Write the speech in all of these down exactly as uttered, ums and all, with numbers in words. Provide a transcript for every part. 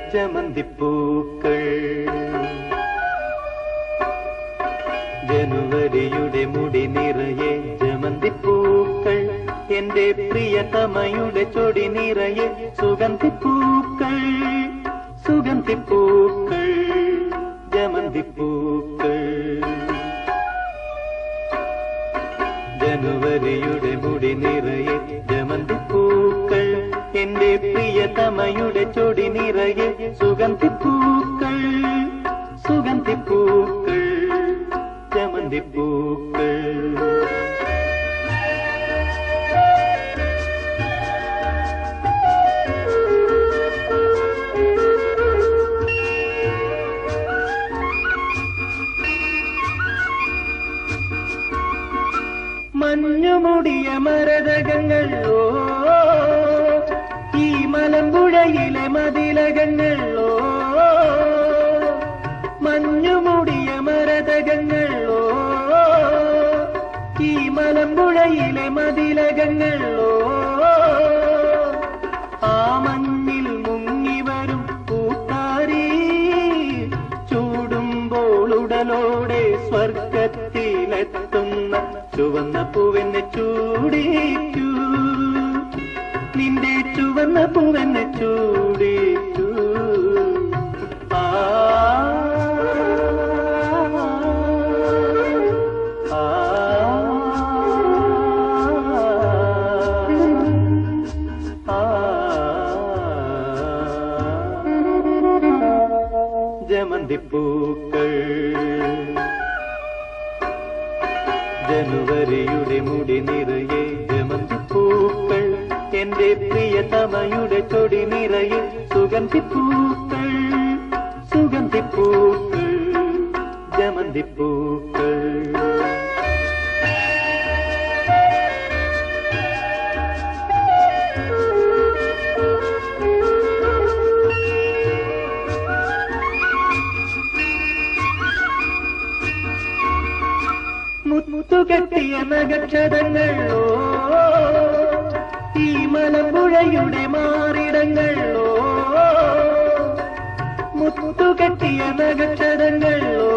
ജമന്തിപ്പൂക്കൾ ജനുവരിയുടെ മുടി നിറയെ ജമന്തിപ്പൂക്കൾ എന്റെ പ്രിയതമയുടെ ചൊടി നിറയെ സുഗന്ധിപ്പൂക്കൾ സുഗന്ധിപ്പൂക്കൾ ജമന്തിപ്പൂക്കൾ ജനുവരിയുടെ മുടി നിറയെ ജമന്തിപ്പൂക്കൾ എന്റെ പ്രിയതമയുടെ ചൊടി നിറയെ സുഗന്ധിപ്പൂക്കൾ സുഗന്ധിപ്പൂക്കൾ ജമന്തിപ്പൂക്കൾ മഞ്ഞുമുടിയ മരതകങ്ങൾ ഓ ഈ മലമ്പുഴയിലെ മതിലകങ്ങൾ ഓ മഞ്ഞുമുടിയ മരതകങ്ങൾ ഓ ഈ മലമ്പുഴയിലെ മതിലകങ്ങൾ ഓ ആ മഞ്ഞിൽ മുങ്ങിവരും പൂത്താരി ചൂടുമ്പോൾ ഉടലോടെ സ്വർഗത്തിലെത്തുന്ന ചുവന്ന പൂവെന്നെ ചൂടിക്കൂ നിന്റെ ചുവന്ന പൂവെന്നെ ചൂടിക്കൂ ആ ജമന്തിപ്പൂക്കൾ ജനുവരിയുടെ മുടി നിറയെ ജമന്തിപ്പൂക്കൾ എന്റെ പ്രിയതമയുടെ ചൊടി നിറയെ സുഗന്ധിപ്പൂക്കൾ സുഗന്ധിപ്പൂക്കൾ ജമന്തിപ്പൂക്കൾ മുത്തുകെട്ടിയ നഗക്ഷതങ്ങൾ ഓ ഈ മലമ്പുഴയുടെ മാറിടങ്ങൾ ഓ മുത്തുകെട്ടിയ നഗക്ഷതങ്ങൾ ഓ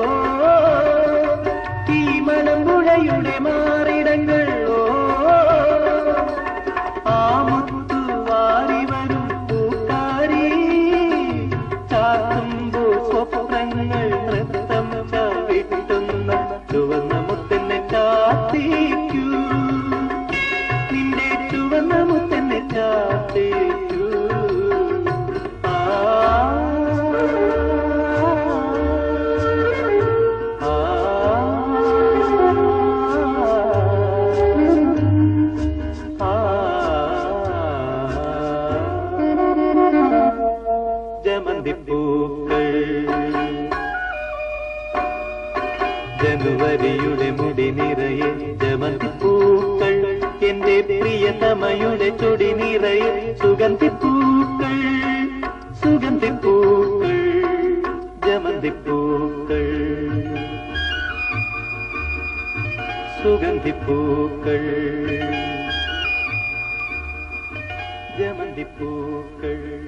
ഈ മലമ്പുഴയുടെ മാറിടങ്ങൾ ഓ ആ മുത്തു വാരി വരും പൂക്കാരി ചാത്തുമ്പോ സ്വപ്നങ്ങൾ നൃത്തം ചവിട്ടുന്ന ചുവന്ന മുത്തന്നെ ചാത്തിക്കൂ നിന്റെ ചുവന്ന മുത്തന്നെ ചാത്തിക്കൂ ആ ജമന്തിപ്പൂക്കൾ ജനുവരിയുടെ മുടി നിറയെ ജമന്തിപ്പൂക്കൾ എന്റെ പ്രിയതമയുടെ ചൊടി നിറയെ സുഗന്ധിപ്പൂക്കൾ സുഗന്ധിപ്പൂക്കൾ ജമന്തിപ്പൂക്കൾ സുഗന്ധിപ്പൂക്കൾ ജമന്തിപ്പൂക്കൾ